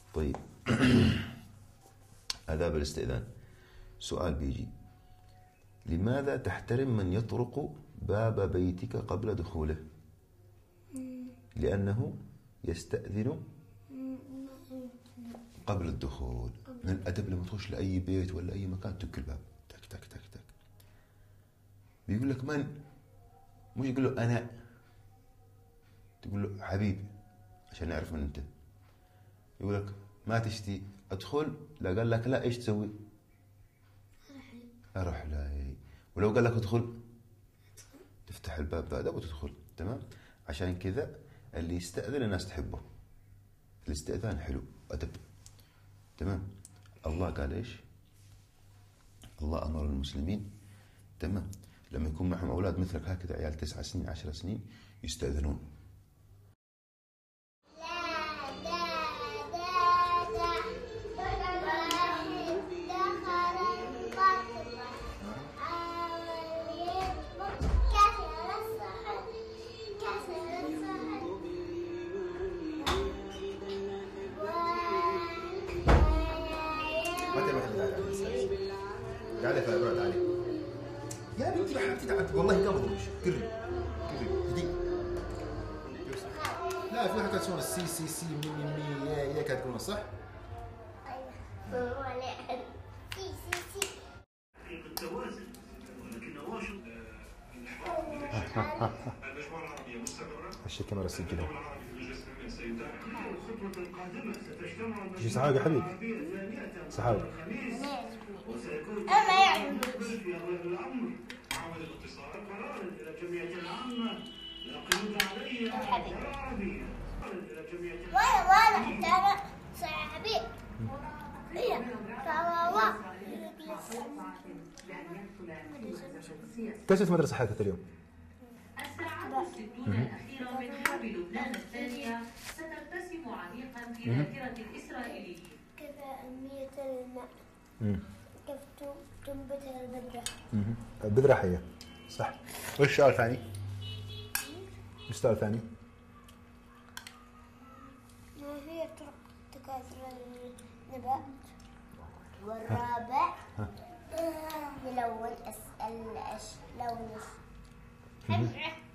طيب آداب الاستئذان. سؤال بيجي: لماذا تحترم من يطرق باب بيتك قبل دخوله؟ لأنه يستأذن قبل الدخول. من الأدب لما تخش لأي بيت ولا أي مكان تك الباب، تك تك تك تك. بيقول لك من؟ مش يقول له أنا، تقول له حبيبي عشان نعرف من أنت. يقول لك ما تشتي أدخل؟ لا، قال لك لا، إيش تسوي؟ أروح لا. ولو قال لك ادخل، تفتح الباب بأدب وتدخل. تمام؟ عشان كذا اللي يستأذن الناس تحبه. الاستئذان حلو، أدب. تمام؟ الله قال إيش؟ الله أمر المسلمين، تمام، لما يكون معهم أولاد مثلك هكذا، عيال 9 سنين 10 سنين، يستأذنون. تعالي فابرة، تعالي يا بنتي يا حبيبتي، تعالي والله ما بضربش. قرب هدي. لا، في حاجة تسمونها سي سي سي مي مي مي يا كانت تقولون صح؟ ايوه سي سي سي التوازن، ولكنه المجموعة العربية مستمرة. الكاميرا السجلة. الخطوة القادمة ستجتمع شو صحابي يا حبيبي؟ صحابي. وسيكون أنا يعني في أغلب الأمر عمل الاتصال قرار إلى الجمعية العامة لا قيود عليها عربية إلى الجمعية وانا حتى انا صاحبي هي فواوا كيف مدرسة حياتك اليوم؟ الساعات 60 الأخيرة من حرب لبنان الثانية سترتسم عميقا في ذاكرة الإسرائيليين. كيف أهمية الماء؟ كيف تنبتها البذرة؟ البذرة حية، صح. وش السؤال الثاني؟ وش السؤال الثاني؟ ما هي طرق تكاثر النبات؟ والرابع يلون، أسأل لونه.